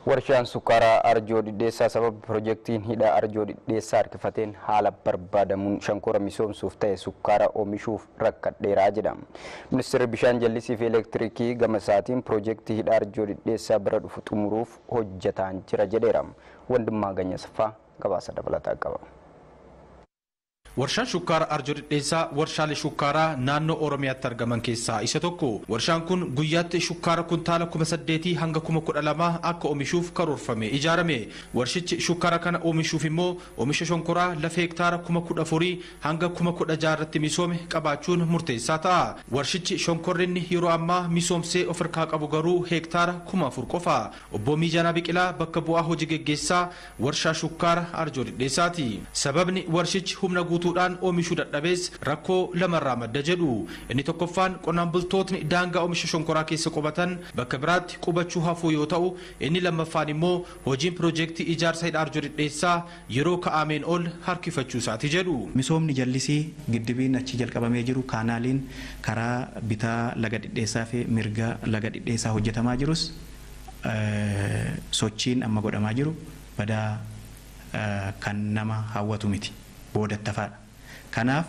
Warshaan sukaaraa Arjoo Dhidheessaa sababa piroojeektiin hidha Arjoo Dhidheessaa harkifateen haala barbaadamuun shankora misoomsuuf ta'e sukaaraa oomishuuf rakkadheeraa jedhama. Ministeerri bishaan jallisii fi elektiriikii gama isaatiin piroojeektii hidha Arjoo Dhidheessaa bira dhufu xumuruuf hojjetaa jira jedheera. Wandimmaa Ganyasaffaa gabaasa dabalataa qaba. Warshaan shukkaaraa Arjoo Dhidheessaa warshaalee shukkaaraa naannoo Oromiyaatti argaman keessaa isa tokko. Warshaan kun guyyaatti shukkaara kuntaala 8,000 hanga 12,000 akka oomishuuf karoorfame ijaarame. Warshichi shukkaara kana oomishuuf immoo oomisha shonkoraa lafa hektaara 14,000 hanga 16,000 irratti misoome qabaachuun murteessaa ta'a. Warshichi shonkorrinni yeroo ammaa misoomsee of harkaa qabu garuu hektaara 4,000 qofa. Obbo Miijanaa Biqilaa bakka bu'aa hojii geggeessaa warshaa shukkaara Arjoo Dhidheessaati. Sababni warshichi humna guutuudhaan oomishuu dadhabees rakkoo lamarraa madda jedhu. Inni tokkoffaan qonnaan bultootni daangaa oomisha shonkoraa keessa qubatan bakka biraatti qubachuu hafuu yoo ta'u, inni lammaffaan immoo hojiin piroojeektii ijaarsa hidha Arjoo Dhidheessaa yeroo ka'ameen ol harkifachuu isaati jedhu. Misoomni jallisii giddibiin achi jalqabamee jiru kaanaaliin karaa bitaa laga Dhidheessaa fi mirga laga Dhidheessaa hojjetamaa jirus sochiin amma godhamaa jiru badaa kan nama hawwatu miti. Boodattafaadha. Kanaaf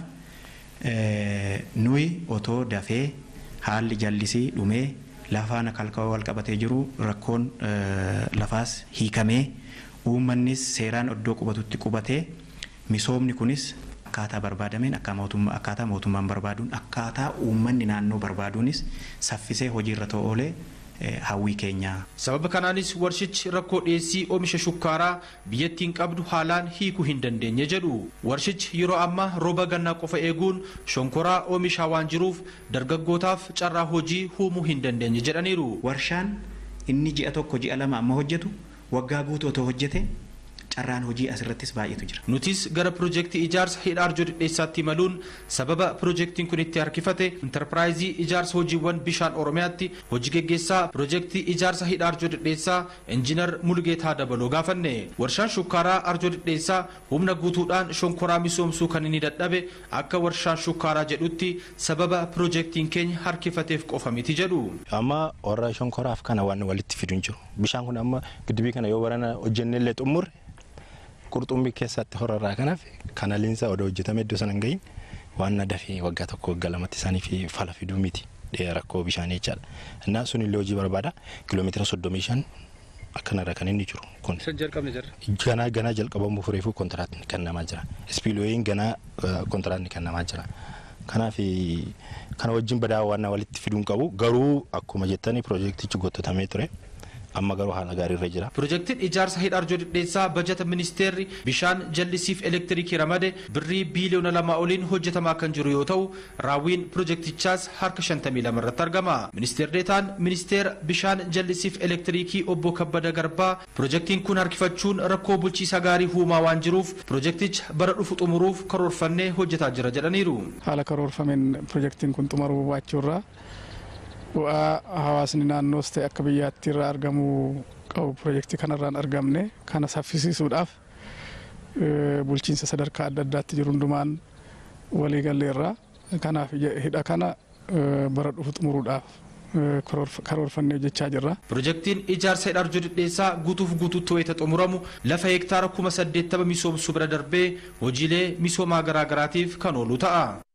nuyi otoo dafee haalli jallisii dhumee lafaana kalqawaa wal qabatee jiru rakkoon lafaas hiikamee uummannis seeraan iddoo qubatutti qubatee misoomni kunis akkaataa barbaadameen akkaataa mootummaan barbaaduun akkaataa uummanni naannoo barbaaduunis saffisee hojiirra oolee hawwii keenya. Sababa kanaanis warshichi rakkoo dhiyeessii oomisha shukkaaraa biyyattiin qabdu haalaan hiikuu hin dandeenye jedhu. Warshichi yeroo ammaa rooba gannaa qofa eeguun shonkoraa oomishaa waan jiruuf dargaggootaaf carraa hojii uumuu hin dandeenye jedhaniiru. Warshaan inni ji'a tokko ji'a lama amma hojjetu waggaa guutuu otoo hojjete carraan hojii asirrattis baay'eetu jira. Nutis gara piroojeektii ijaarsa hidha Arjoo Dhidheessaatti imaluun sababa piroojeektiin kun itti harkifate intarpiraayizii ijaarsa hojiiwwan bishaan Oromiyaatti hojii geggeessaa piroojeektii ijaarsa hidha Arjoo Dhidheessaa Injiinar Mulgeetaa Dabaloo gaafanne. Warshaan shukkaaraa Arjoo Dhidheessaa humna guutuudhaan shonkoraa misoomsuu kan inni dadhabe akka warshaan shukkaaraa jedhutti sababa piroojeektiin keenya harkifateef qofa miti jedhu. Amma warra shonkoraaf kana waan walitti fiduun jiru. Bishaan kun amma giddibii kana yoo warana hojjennellee xumurre qurxummii keessatti horarraa kanaaf kanaliinsa odoo hojjetame iddoo sana hin gahin waan dafee waggaa tokko waggaa lamatti isaanii fi fala fiduu miti rakkoo bishaanii jechaadha. Innaa sun illee hojii barbaada kiiloomeetira 35 akkanarra kan inni jiru kun. Ganaa jalqabamuuf reefuu kontiraatni kennamaa jira. Ispiilooyiin ganaa kontiraatni kennamaa jira. Kanaaf kana wajjin badaa waan walitti fiduun qabu garuu akkuma jettanii piroojeektichi gottotamee ture. Amma garuu haala gaarii irra jira. Piroojeektiin ijaarsa hidha Arjoo Dhidheessaa bajata ministeerri bishaan jallisiif elektiriikii ramade birrii biiliyoona 2 oliin hojjetamaa kan jiru yoo ta'u, raawwiin piroojeektichaas harka 52 irratti argama. Ministeerri deetaan ministeera bishaan jallisiif elektiriikii obbo Kabbada Garbaa piroojeektiin kun harkifachuun rakkoo bulchiinsa gaarii uumaa waan jiruuf piroojeekticha bara dhufu xumuruuf karoorfannee hojjetaa jira jedhaniiru. Haala karoorfameen piroojeektiin kun xumuruu baachuurraa bu'aa hawaasni naannoos ta'e akka biyyaatti irraa argamuu qabu piroojeektii kanarraan argamne kana saffisiisuudhaaf bulchiinsa sadarkaa adda addaatti jiru hundumaan waliigalleerra. Kanaaf hidha kana bara dhufu xumuruudhaaf karoorfannee hojjechaa jirra. Piroojeektiin ijaarsa hidha Arjoo Dhidheessaa guutuuf guutuutti wayita xumuramu lafa hektaara 80,000 misoomsuu bira darbee hojiilee misoomaa garaagaraatiif kan oolu ta'a.